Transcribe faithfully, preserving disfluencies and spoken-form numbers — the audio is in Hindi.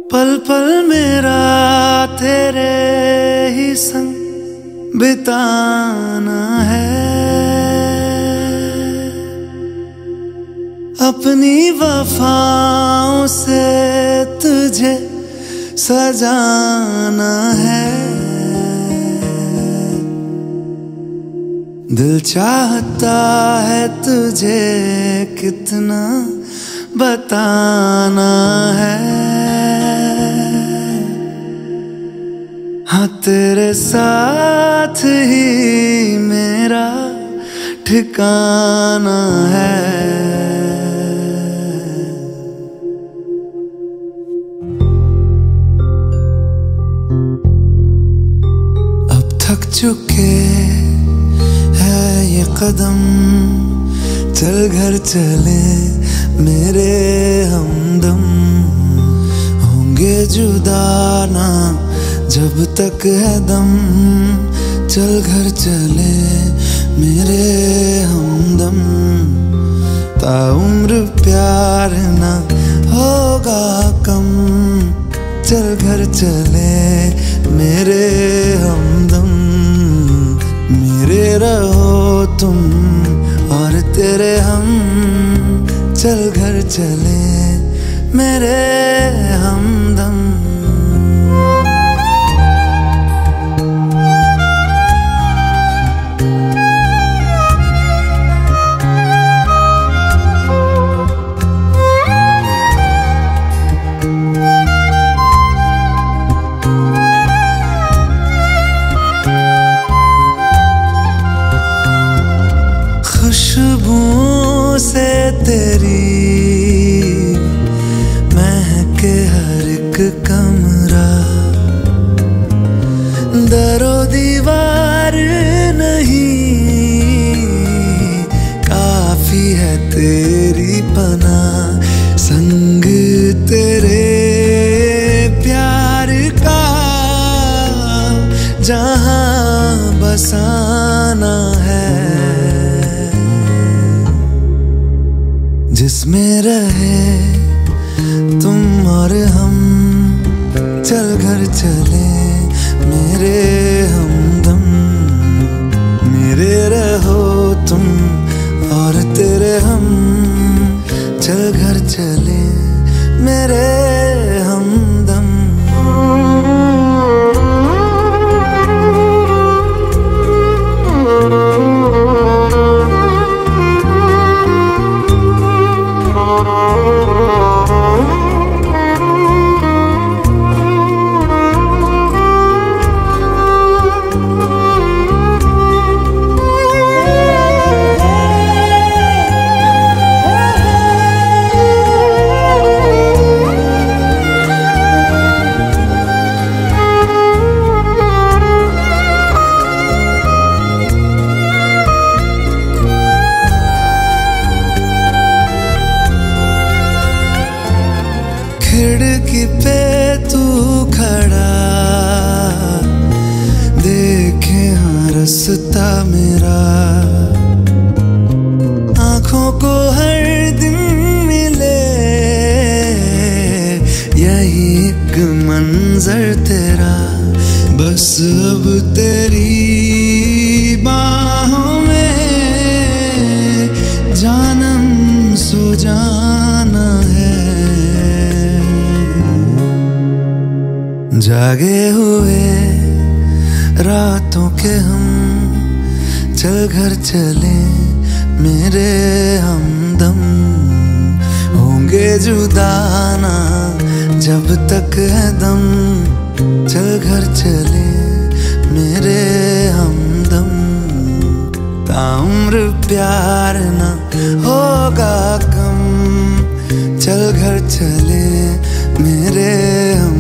पल पल मेरा तेरे ही संग बिताना है, अपनी वफाओं से तुझे सजाना है। दिल चाहता है तुझे कितना बताना है, हाँ तेरे साथ ही मेरा ठिकाना है। अब थक चुके है ये कदम, चल घर चले मेरे हमदम। होंगे जुदा ना जब तक है दम, चल घर चले मेरे हमदम। ताउम्र प्यार ना होगा कम, चल घर चले मेरे हमदम। मेरे रहो तुम और तेरे हम, चल घर चले मेरे हमदम। खुशबू से तेरी महके हर एक कमरा, दरो दीवार नहीं काफी है तेरी पनाह। संग तेरे प्यार का जहां बसाना है, जिसमें रहे तुम और हम, चल घर चले मेरे हमदम। मेरे रहो तुम और तेरे हम, चल घर चले मेरे हमदम। खिड़की पे तू खड़ा देखे हाँ रास्ता मेरा, आँखों को हर दिन मिले यही एक मंजर तेरा। बस अब तेरी बाहों में जानम सो जाना है। जागे हुए रातों के हम, चल घर चले मेरे हमदम। होंगे जुदा ना जब तक है दम, चल घर चले मेरे हमदम। ताउम्र प्यार ना होगा कम, चल घर चले मेरे हम।